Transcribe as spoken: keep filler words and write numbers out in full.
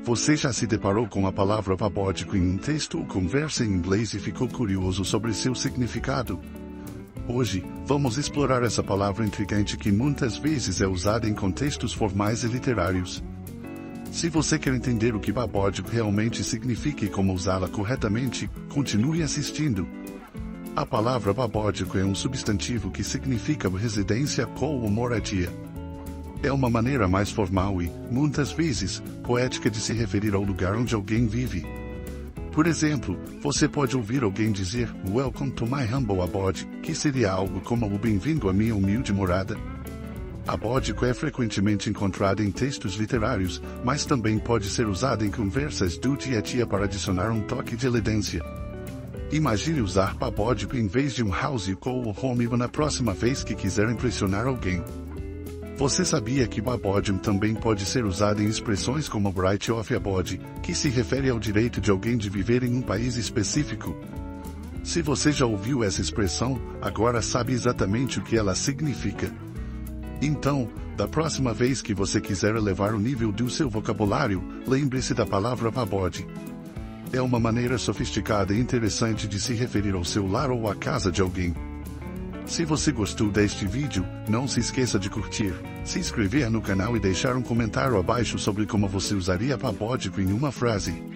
Você já se deparou com a palavra babódico em um texto ou conversa em inglês e ficou curioso sobre seu significado? Hoje, vamos explorar essa palavra intrigante que muitas vezes é usada em contextos formais e literários. Se você quer entender o que babódico realmente significa e como usá-la corretamente, continue assistindo. A palavra babódico é um substantivo que significa residência ou moradia. É uma maneira mais formal e, muitas vezes, poética de se referir ao lugar onde alguém vive. Por exemplo, você pode ouvir alguém dizer "Welcome to my humble abode", que seria algo como o "bem-vindo à minha humilde morada". Abódico é frequentemente encontrado em textos literários, mas também pode ser usado em conversas do dia a dia para adicionar um toque de elegância. Imagine usar babódico em vez de um house ou home na próxima vez que quiser impressionar alguém. Você sabia que babódico também pode ser usado em expressões como right of abode, que se refere ao direito de alguém de viver em um país específico? Se você já ouviu essa expressão, agora sabe exatamente o que ela significa. Então, da próxima vez que você quiser elevar o nível do seu vocabulário, lembre-se da palavra babode. É uma maneira sofisticada e interessante de se referir ao seu lar ou à casa de alguém. Se você gostou deste vídeo, não se esqueça de curtir, se inscrever no canal e deixar um comentário abaixo sobre como você usaria babódico em uma frase.